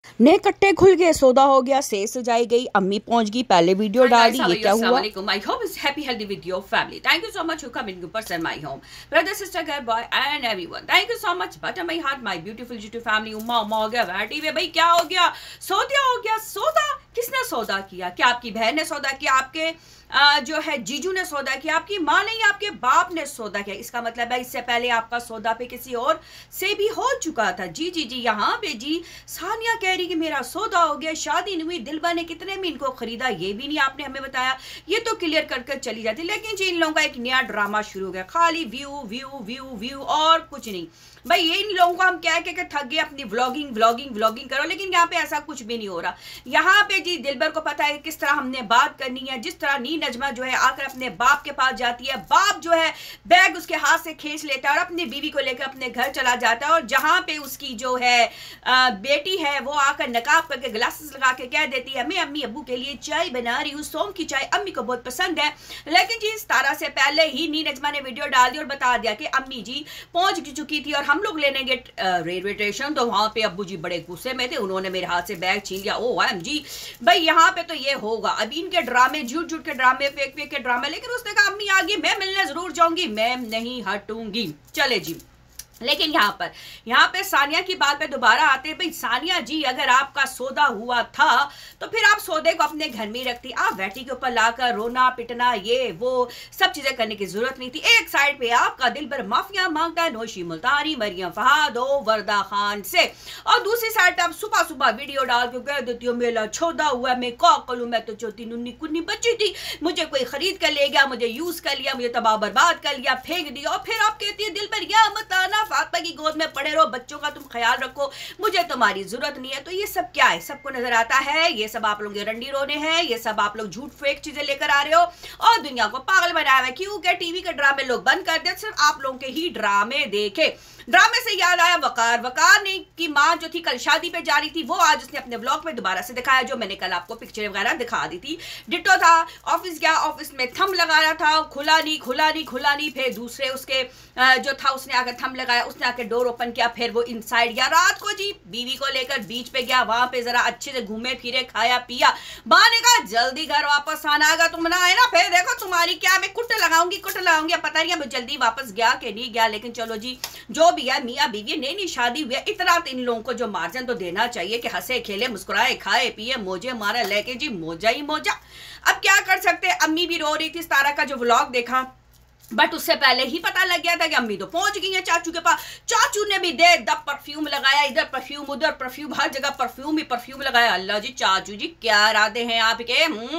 नए कट्टे खुल गए, सौदा हो गया, सेज सजाई गई, अम्मी पहुंच गई, पहले वीडियो डाल दी। ये क्या हुआ? I hope it's happy healthy with your family. Thank you so much for coming to person my home. Brother, sister, girl, boy and everyone. Thank you so much. Butter my heart, my beautiful YouTube family. उम्मा हो गया बैठी हुए, भाई क्या हो गया? सौदा हो गया। सौदा किसने सौदा किया? क्या आपकी बहन ने सौदा किया? आपके जो है जीजू ने सौदा किया? आपकी माँ ने या आपके बाप ने सौदा किया? इसका मतलब है इससे पहले आपका सौदा पे किसी और से भी हो चुका था। जी जी जी, यहाँ पे जी सानिया कह रही कि मेरा सौदा हो गया, शादी नहीं हुई, दिलबा ने कितने में इनको खरीदा ये भी नहीं आपने हमें बताया। ये तो क्लियर कर कर चली जाती, लेकिन जी इन लोगों का एक नया ड्रामा शुरू हो गया, खाली व्यू व्यू व्यू व्यू और कुछ नहीं। भाई ये इन लोगों को हम कह के थक गए अपनी व्लॉगिंग व्लॉगिंग व्लॉगिंग करो, लेकिन यहाँ पे ऐसा कुछ भी नहीं हो रहा। यहाँ पे जी दिलबर को पता है किस तरह हमने बात करनी है। जिस तरह नी नजमा जो है आकर अपने बाप के पास जाती है, बाप जो है बैग उसके हाथ से खींच लेता है और अपनी बीवी को लेकर अपने घर चला जाता है। और जहाँ पे उसकी जो है बेटी है वो आकर नकाब करके ग्लासेस लगा के कह देती है मैं अम्मी अब्बू के लिए चाय बना रही हूँ, सौंफ की चाय अम्मी को बहुत पसंद है। लेकिन जी इस तरह से पहले ही नी नजमा ने वीडियो डाल दी और बता दिया कि अम्मी जी पहुंच चुकी थी और हम लोग लेने गए रेलवे स्टेशन, तो वहां पे अब्बू जी बड़े गुस्से में थे, उन्होंने मेरे हाथ से बैग छीन लिया। ओ एम जी, भाई यहाँ पे तो ये होगा अभी इनके ड्रामे, झूठ झूठ के ड्रामे, फेक फेक के ड्रामे। लेकिन उसने कहा अम्मी आ गई, मैं मिलने जरूर जाऊंगी, मैं नहीं हटूंगी। चले जी, लेकिन यहाँ पे सानिया की बात पे दोबारा आते हैं। भाई सानिया जी अगर आपका सौदा हुआ था तो फिर आप सौदे को अपने घर में ही रखती, आप बेटी के ऊपर लाकर रोना पिटना ये वो सब चीजें करने की जरूरत नहीं थी। एक साइड पे आपका दिल भर माफिया मांगता है नौशी मुल्तानी, मरियम फहाद और वर्दा खान से, और दूसरी साइड आप सुबह सुबह वीडियो डाल के कह देती हो मेरा छोदा हुआ, मैं क्या करूं, मैं तो चौथी नुन्नी कुन्नी बच्ची थी, मुझे कोई खरीद कर ले गया, मुझे यूज कर लिया, मुझे तबाह बर्बाद कर लिया, फेंक दिया। और फिर आप कहती है दिल पर या मत आना, फातिमा की गोद में पड़े रहो, बच्चों का तुम ख्याल रखो, मुझे तुम्हारी जरूरत नहीं है। तो ये सब क्या है? सबको नजर आता है ये सब आप लोग रंडी रोने हैं, ये सब आप लोग झूठ फेक चीजें लेकर आ रहे हो और दुनिया को पागल बनाया हुआ है। क्यों? क्या टीवी के ड्रामे लोग बंद कर दे, सिर्फ आप लोगों के ही ड्रामे देखे। ड्रामे से याद आया वकार ने की माँ जो थी कल शादी पे जा रही थी, वो आज उसने अपने व्लॉग में दोबारा से दिखाया, जो मैंने कल आपको पिक्चर वगैरह दिखा दी थी। डिट्टो था, ऑफिस गया, ऑफिस में थंब लगाया था, खुला नहीं। फिर दूसरे उसके जो था उसने आकर थंब लगाया, उसने आकर डोर ओपन किया, फिर वो इनसाइड गया। रात को जी बीवी को लेकर बीच पे गया, वहां पे जरा अच्छे से घूमे फिरे, खाया पिया। माँ ने कहा जल्दी घर वापस आना आएगा, तुम ना आए ना फिर देखो तुम्हारी क्या मैं कुट लगाऊंगी। पता नहीं अब जल्दी वापस गया कि नहीं गया, लेकिन चलो जी जो भी है मियाँ बीवी नई शादी हुई है, इतना इन लोगों को जो मार्जिन तो देना चाहिए कि हंसे खेले मुस्कुराए खाए पिए मौजे मारे, लेके जी मौजा ही मौजा। अब क्या कर सकते, अम्मी भी रो रही थी। तारा का जो व्लॉग देखा, बट उससे पहले ही पता लग गया था कि अम्मी तो पहुंच गई है चाचू के पास। चाचू ने भी दे दब परफ्यूम लगाया, इधर परफ्यूम उधर परफ्यूम, हर जगह परफ्यूम ही परफ्यूम लगाया। अल्लाह जी, चाचू जी क्या इरादे हैं आपके?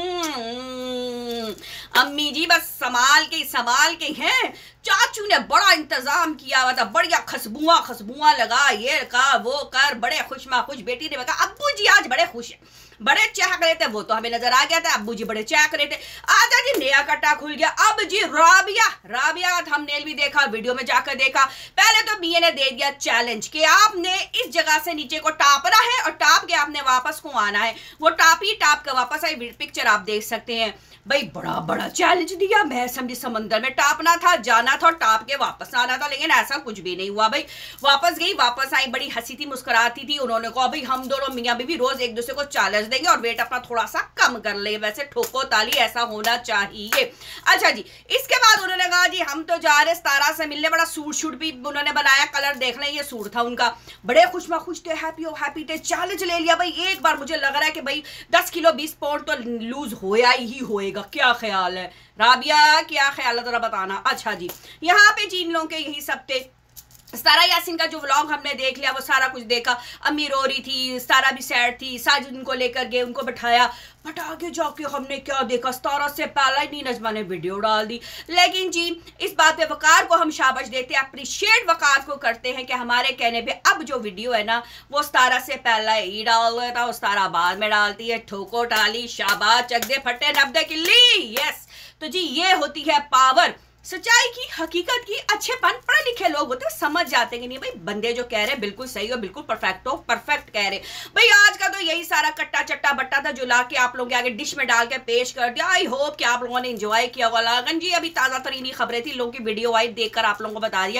अम्मी जी बस संभाल के हैं। चाचू ने बड़ा इंतजाम किया हुआ था, बढ़िया खुशबुआ लगा, ये का वो कर, बड़े खुश। बेटी ने कहा अब्बू जी आज बड़े खुश है, बड़े चहक रहे थे, वो तो हमें नजर आ गया था, अब्बू जी बड़े चहक रहे थे। आजा जी नया कट्टा खुल गया। अब जी राबिया का थंबनेल भी देखा, वीडियो में जाकर देखा। पहले तो मियां ने दे दिया चैलेंज कि आपने इस जगह से नीचे को टापना है और टाप के आपने वापस को आना है। वो टाप के वापस आई, पिक्चर आप देख सकते हैं। भाई बड़ा चैलेंज दिया, मैं समझी समंदर में टापना था, जाना था, टाप के वापस आना था, लेकिन ऐसा कुछ भी नहीं हुआ। भाई वापस गई, वापस आई, बड़ी हंसी थी, मुस्कुराती थी। उन्होंने कहा भाई हम दोनों मियां बीवी रोज एक दूसरे को चैलेंज देंगे और वेट अपना थोड़ा सा कम कर ले, वैसे ठोको ताली ऐसा होना चाहिए। अच्छा जी, इसके बाद उन्होंने कहा जी हम तो जा रहे तारा से मिलने, बड़ा सूट भी उन्होंने बनाया, कलर देख लें, ये सूट था उनका, बड़े खुश थे, हैप्पी थे, चैलेंज ले लिया। भाई एक बार मुझे लग रहा है कि भाई 10 किलो 20 पाउंड तो लूज होया ही होएगा। क्या ख्याल है राबिया, क्या ख्याल है जरा बताना। अच्छा जी, यहाँ पे जी इन लोगों के यही सब थे। सारा यासीन का जो व्लॉग हमने देख लिया, वो सारा कुछ देखा। अम्मी रो रही थी, सारा भी सैड थी, साजिद उनको लेकर गए, उनको बैठाया, बट आगे जाके हमने क्या देखा, सारा से पहला ही नजमा ने वीडियो डाल दी। लेकिन जी इस बात पे वकार को हम शाबाश देते हैं, अप्रिशिएट वकार को करते हैं कि हमारे कहने पे अब जो वीडियो है ना वो सारा से पहला ही डाल देता, वो सारा बाद में डालती है। ठोको टाली, शाबाश, चक दे फटे, नब्दे किल्ली। यस, तो जी ये होती है पावर, सच्चाई की, हकीकत की। अच्छेपन, पढ़े लिखे लोग होते समझ जाते हैं कि नहीं भाई बंदे जो कह रहे हैं बिल्कुल सही हो, बिल्कुल परफेक्ट कह रहे। भाई आज का तो यही सारा कट्टा चट्टा बट्टा था जो ला के आप लोगों के आगे डिश में डाल के पेश कर दिया। आई होप कि आप लोगों ने एंजॉय किया होगा। जी अभी ताजा तरीन खबरें थी, लोगों की वीडियो आई देखकर आप लोगों को बता दिया। भाई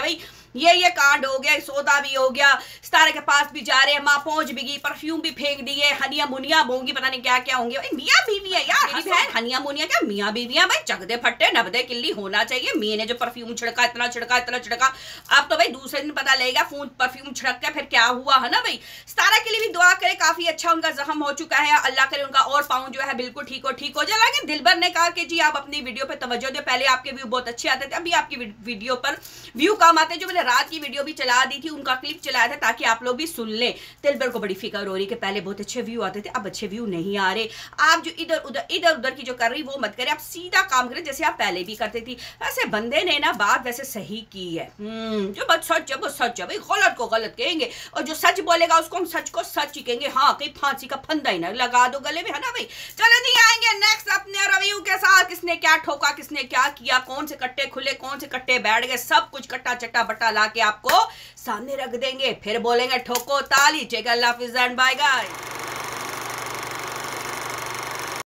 ये कांड हो गया, सौदा भी हो गया, सितारे के पास भी जा रहे हैं, माँ पहुंच भी गई, परफ्यूम भी फेंक दिए, हनिया मुनिया होंगी, पता नहीं क्या क्या होंगे। मियाँ बीवी है यार, मेरी बहन, हनिया मुनिया क्या मियाँ बीवियां भाई, चकदे फट्टे नबदे किल्ली होना चाहिए। मियाँ ने जो परफ्यूम छिड़का, इतना छिड़का इतना छिड़का, अब तो भाई दूसरे दिन पता लगेगा परफ्यूम छिड़क के फिर क्या हुआ है ना भाई। सितारा के लिए भी दुआ करे, काफी अच्छा उनका जख्म हो चुका है, अल्लाह करे उनका और पाँव जो है बिल्कुल ठीक हो जाए। लेकिन दिलबर ने कहा कि जी आप अपनी वीडियो पे तवज्जो दो, पहले आपके व्यू बहुत अच्छे आते थे, अभी आपकी वीडियो पर व्यू कम आते। जो मैंने रात की वीडियो भी चला दी थी, उनका क्लिप चलाया था ताकि आप लोग भी सुन लें। दिलबर को बड़ी फिक्र हो रही कि पहले बहुत अच्छे व्यू आते थे, अब अच्छे व्यू नहीं आ रहे। आप जो इधर उधर की जो कर रही वो मत करें, आप सीधा काम करें जैसे आप पहले भी करते थी। वैसे बंदे ने ना बात वैसे सही की है, जो बात सच है वो सच है भाई, गलत को गलत कहेंगे और जो सच बोलेगा उसको हम सच को सच ही कहेंगे। हाँ, कहीं फांसी का फंदा ही ना लगा दो गले में, है ना भाई। चलो जी, आएंगे नेक्स्ट अपने रिव्यू के साथ, किसने क्या ठोका, किसने क्या किया, कौन से कट्टे खुले, कौन से कट्टे बैठ गए, सब कुछ कट्टा चट्टा बट्टा ला के आपको सामने रख देंगे। फिर बोलेंगे ठोको ताली। टेक अल्लाह हाफिज़ एंड बाय गाइस।